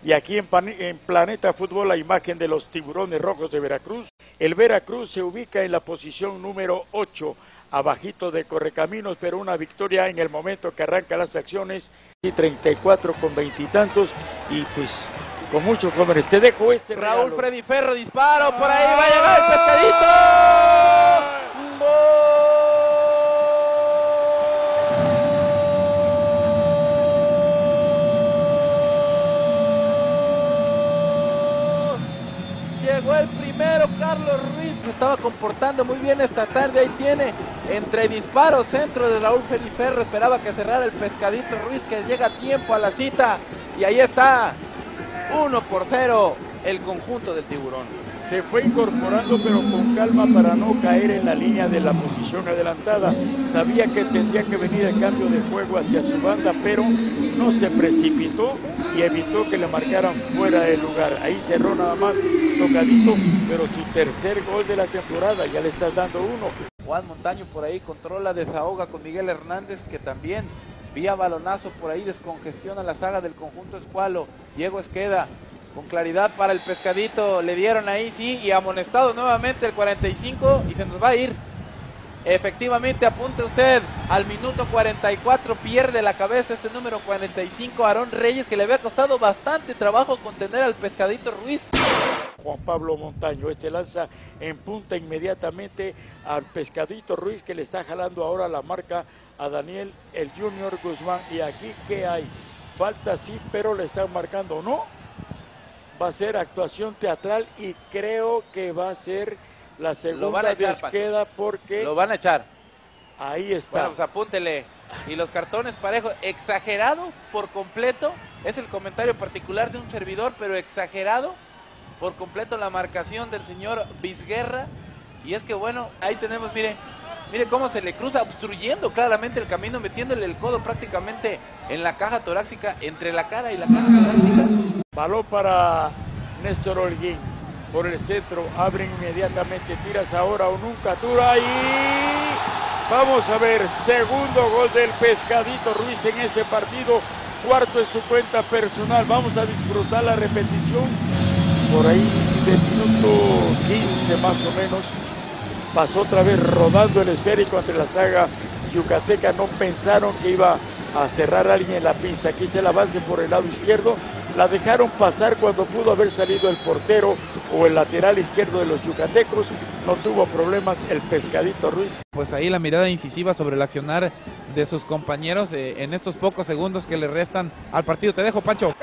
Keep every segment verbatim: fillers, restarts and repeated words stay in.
Y aquí en, Pan en Planeta Fútbol la imagen de los Tiburones Rojos de Veracruz. El Veracruz se ubica en la posición número ocho, abajito de Correcaminos, pero una victoria en el momento que arrancan las acciones, y treinta y cuatro con veintitantos, y pues con muchos jóvenes. Te dejo este Raúl regalo. Freddy Ferro, disparo, por ahí va a llegar el pescadito. Llegó el primero, Carlos Ruiz se estaba comportando muy bien esta tarde. Ahí tiene, entre disparos, centro de Raúl Freddy Ferro, esperaba que cerrara el pescadito Ruiz, que llega a tiempo a la cita, y ahí está, uno por cero, el conjunto del Tiburón. Se fue incorporando pero con calma para no caer en la línea de la posición adelantada. Sabía que tendría que venir el cambio de juego hacia su banda, pero no se precipitó y evitó que le marcaran fuera del lugar. Ahí cerró nada más tocadito, pero su tercer gol de la temporada, ya le estás dando uno. Juan Montaño por ahí controla, desahoga con Miguel Hernández, que también vía balonazo por ahí descongestiona la saga del conjunto escualo. Diego Esqueda con claridad para el pescadito, le dieron ahí, sí, y amonestado nuevamente el cuarenta y cinco, y se nos va a ir. Efectivamente, apunte usted, al minuto cuarenta y cuatro pierde la cabeza este número cuarenta y cinco, Aarón Reyes, que le había costado bastante trabajo contener al pescadito Ruiz. Juan Pablo Montaño, este lanza en punta inmediatamente al pescadito Ruiz, que le está jalando ahora la marca a Daniel el Junior Guzmán. Y aquí, ¿qué hay? Falta sí, pero le están marcando, ¿no? Va a ser actuación teatral y creo que va a ser la segunda de Esqueda, porque lo van a echar. Ahí está. Bueno, pues apúntele. Y los cartones parejos, exagerado por completo, es el comentario particular de un servidor, pero exagerado por completo la marcación del señor Vizguerra. Y es que bueno, ahí tenemos, mire, mire cómo se le cruza, obstruyendo claramente el camino, metiéndole el codo prácticamente en la caja torácica, entre la cara y la caja torácica. Balón para Néstor Holguín, por el centro, abren inmediatamente, tiras ahora o nunca, dura y vamos a ver, segundo gol del pescadito Ruiz en este partido, cuarto en su cuenta personal. Vamos a disfrutar la repetición, por ahí del minuto quince más o menos, pasó otra vez rodando el esférico ante la saga yucateca, no pensaron que iba a cerrar a alguien en la pinza. Aquí está el avance por el lado izquierdo, la dejaron pasar cuando pudo haber salido el portero o el lateral izquierdo de los yucatecos, no tuvo problemas el pescadito Ruiz. Pues ahí la mirada incisiva sobre el accionar de sus compañeros eh, en estos pocos segundos que le restan al partido. Te dejo, Pancho.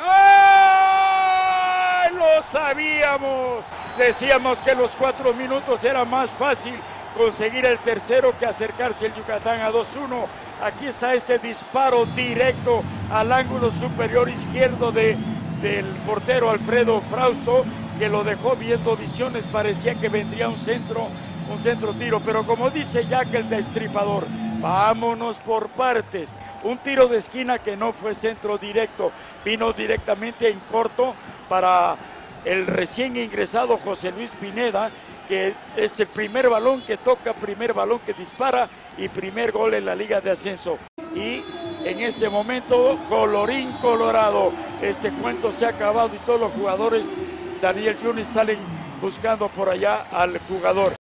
¡Ay! Lo sabíamos, decíamos que los cuatro minutos era más fácil conseguir el tercero que acercarse el Yucatán a dos uno. Aquí está este disparo directo al ángulo superior izquierdo de, del portero Alfredo Frausto, que lo dejó viendo visiones, parecía que vendría un centro, un centro tiro, pero como dice Jack el Destripador, vámonos por partes. Un tiro de esquina que no fue centro directo, vino directamente en corto para el recién ingresado José Luis Pineda, que es el primer balón que toca, primer balón que dispara y primer gol en la Liga de Ascenso. Y en ese momento, colorín colorado, este cuento se ha acabado y todos los jugadores, Daniel Yunis, salen buscando por allá al jugador.